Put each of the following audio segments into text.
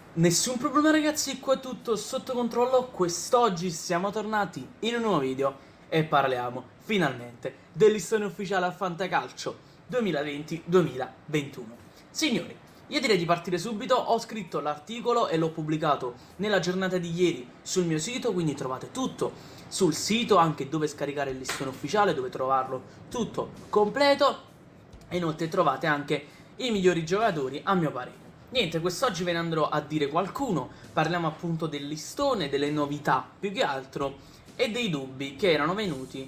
Nessun problema ragazzi, qua è tutto sotto controllo. Quest'oggi siamo tornati in un nuovo video e parliamo finalmente del listone ufficiale al Fantacalcio 2020-2021. Signori, io direi di partire subito. Ho scritto l'articolo e l'ho pubblicato nella giornata di ieri sul mio sito, quindi trovate tutto sul sito, anche dove scaricare il listone ufficiale, dove trovarlo tutto completo. E inoltre trovate anche i migliori giocatori a mio parere. Niente, quest'oggi ve ne andrò a dire qualcuno, parliamo appunto del listone, delle novità più che altro e dei dubbi che erano venuti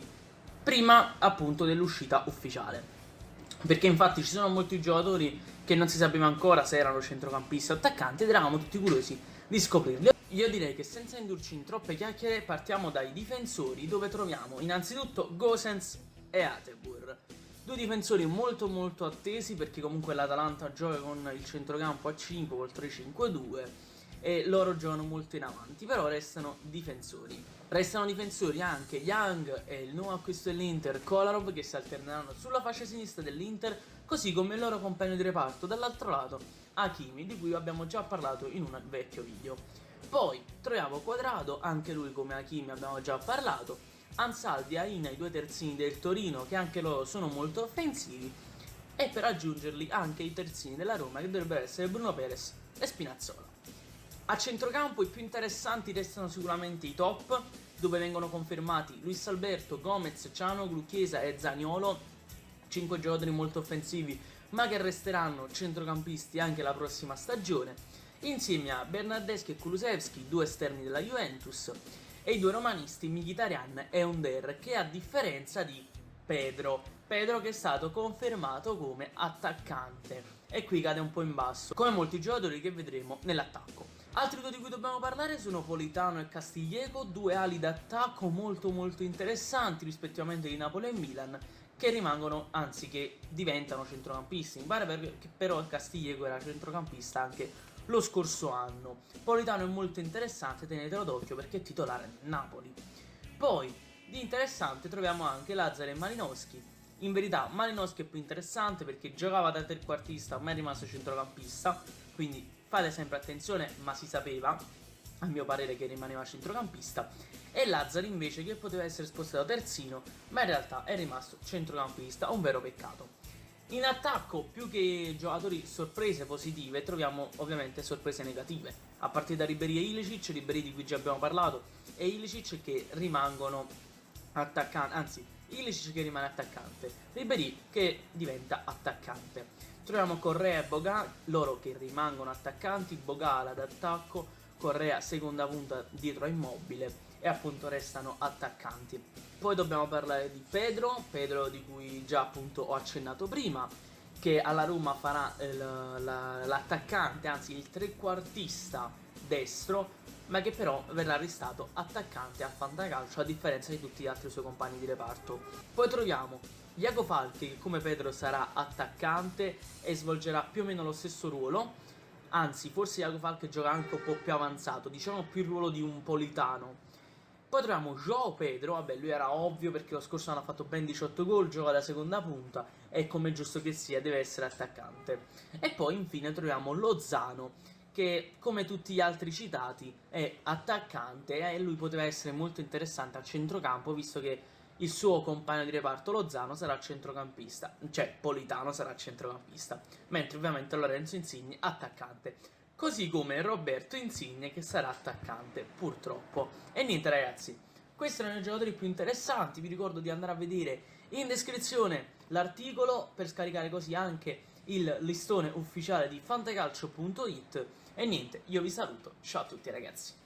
prima appunto dell'uscita ufficiale. Perché infatti ci sono molti giocatori che non si sapeva ancora se erano centrocampisti o attaccanti ed eravamo tutti curiosi di scoprirli. Io direi che senza indurci in troppe chiacchiere partiamo dai difensori, dove troviamo innanzitutto Gosens e Atebur. Due difensori molto attesi, perché comunque l'Atalanta gioca con il centrocampo a 5 col 3-5-2 e loro giocano molto in avanti, però restano difensori. Restano difensori anche Young e il nuovo acquisto dell'Inter Kolarov, che si alterneranno sulla fascia sinistra dell'Inter, così come il loro compagno di reparto dall'altro lato, Hakimi, di cui abbiamo già parlato in un vecchio video. Poi troviamo Quadrado, anche lui come Hakimi abbiamo già parlato, Ansaldi e Aina, i due terzini del Torino, che anche loro sono molto offensivi, e per aggiungerli anche i terzini della Roma, che dovrebbero essere Bruno Perez e Spinazzola. A centrocampo i più interessanti restano sicuramente i top, dove vengono confermati Luis Alberto, Gomez, Cianoglu, Chiesa e Zaniolo, 5 giocatori molto offensivi ma che resteranno centrocampisti anche la prossima stagione, insieme a Bernardeschi e Kulusevski, due esterni della Juventus, e i due romanisti Mkhitaryan e Under, che a differenza di Pedro che è stato confermato come attaccante, e qui cade un po' in basso, come molti giocatori che vedremo nell'attacco. Altri due di cui dobbiamo parlare sono Politano e Castiglieco, due ali d'attacco molto interessanti rispettivamente di Napoli e Milan, che rimangono, anzi che diventano centrocampisti. Mi pare che però Castiglieco era centrocampista anche lo scorso anno. Politano è molto interessante, tenetelo d'occhio perché è titolare nel Napoli. Poi di interessante troviamo anche Lazzaro e Malinowski. In verità Malinowski è più interessante perché giocava da trequartista ma è rimasto centrocampista, quindi fate sempre attenzione, ma si sapeva a mio parere che rimaneva centrocampista, e Lazzaro invece che poteva essere spostato terzino ma in realtà è rimasto centrocampista, un vero peccato. In attacco, più che giocatori sorprese positive, troviamo ovviamente sorprese negative, a partire da Ribéry e Ilicic, Ribéry di cui già abbiamo parlato e Ilicic che rimangono attaccanti, anzi Ilicic che rimane attaccante, Ribéry che diventa attaccante. Troviamo Correa e Boga, loro che rimangono attaccanti, Boga d'attacco, Correa seconda punta dietro a Immobile, e appunto restano attaccanti. Poi dobbiamo parlare di Pedro di cui già appunto ho accennato prima, che alla Roma farà l'attaccante, anzi il trequartista destro, ma che però verrà arrestato attaccante a Fantacalcio, a differenza di tutti gli altri suoi compagni di reparto. Poi troviamo Iago Falchi, che come Pedro sarà attaccante e svolgerà più o meno lo stesso ruolo, anzi forse Iago Falchi gioca anche un po' più avanzato, diciamo più il ruolo di un Politano. Poi troviamo João Pedro, vabbè lui era ovvio perché lo scorso anno ha fatto ben 18 gol, gioca da seconda punta e come giusto che sia deve essere attaccante. E poi infine troviamo Lozano, che come tutti gli altri citati è attaccante e lui poteva essere molto interessante a centrocampo, visto che il suo compagno di reparto Lozano sarà centrocampista, cioè Politano sarà centrocampista, mentre ovviamente Lorenzo Insigne attaccante. Così come Roberto Insigne che sarà attaccante, purtroppo. E niente ragazzi, questi erano i giocatori più interessanti, vi ricordo di andare a vedere in descrizione l'articolo per scaricare così anche il listone ufficiale di fantacalcio.it. E niente, io vi saluto, ciao a tutti ragazzi.